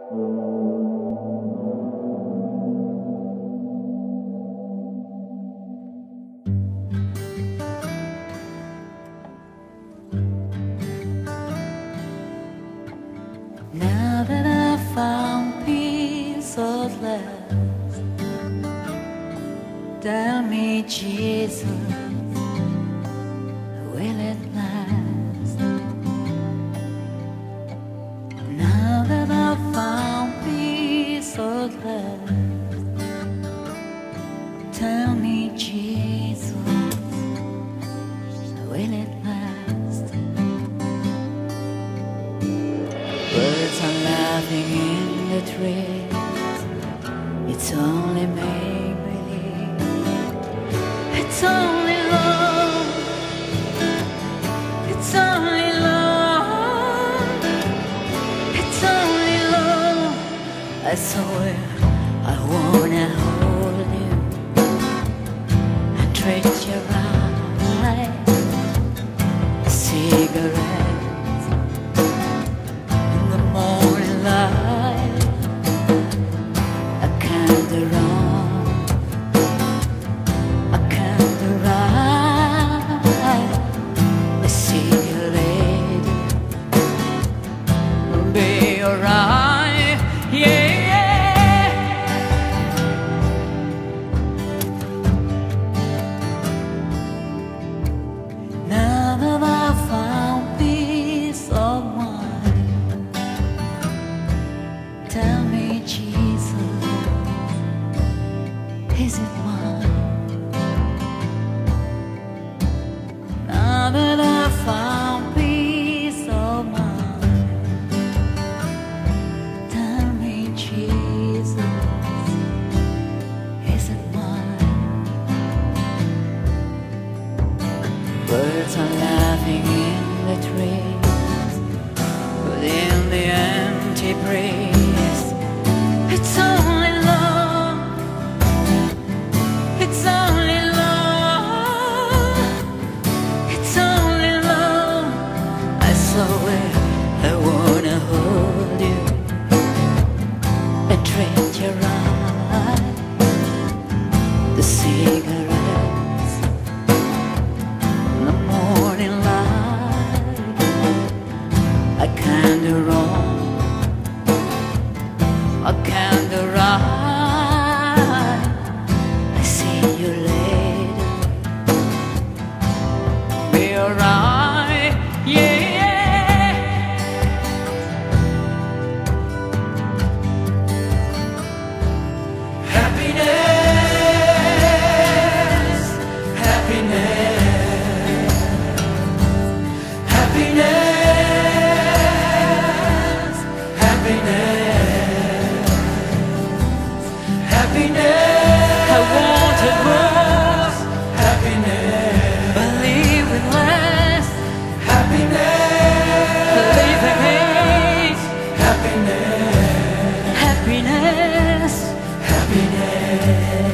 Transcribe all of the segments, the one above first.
Now that I found peace at last, tell me, Jesus, will it last? Now that I found peace at last, tell me, Jesus, will it last? Birds are laughing in the trees, it's only make-believe. It's only love, it's only love, it's only love. I swear I wanna hold you and treat you right. Cigarettes in the morning light, a candle on, a candle right. I see you later, be alright, yeah. Now that I found peace of mind, tell me, Jesus, is it mine? Now that I found peace of mind, tell me, Jesus, is it mine? Birds are laughing in the trees, within the empty breeze. It's only love, it's only love, it's only love. I swear I wanna hold you and treat you right. The cigarettes in the morning light, a candle on, a candle right. I see you later, be alright, yeah. Happiness, happiness, happiness, happiness, happiness. I want it more, happiness, believe it less, happiness, believe in hate, happiness, happiness, happiness.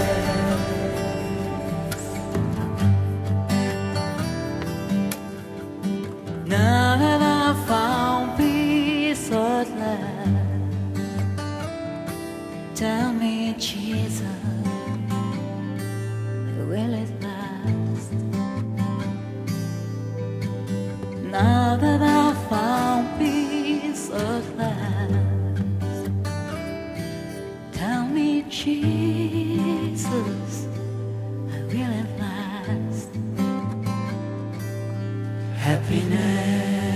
Now that I found peace at last, tell me, Jesus, will it last? Now that I found peace at last, tell me, Jesus, will it last? Happiness.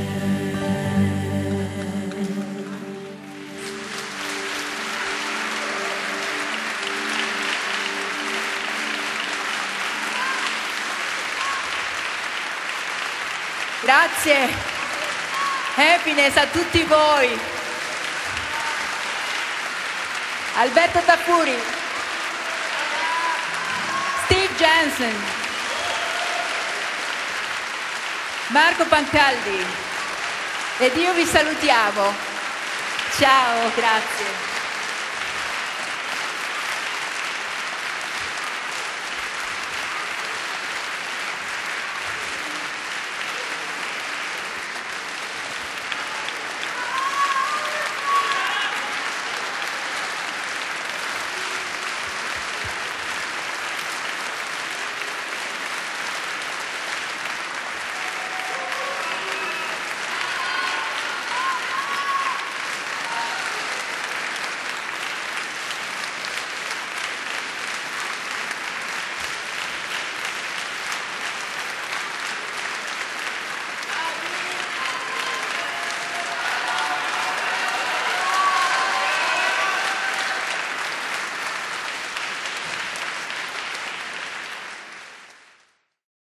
Grazie, happiness a tutti voi. Alberto Tappuri, Steve Jensen, Marco Pancaldi ed io vi salutiamo. Ciao, grazie.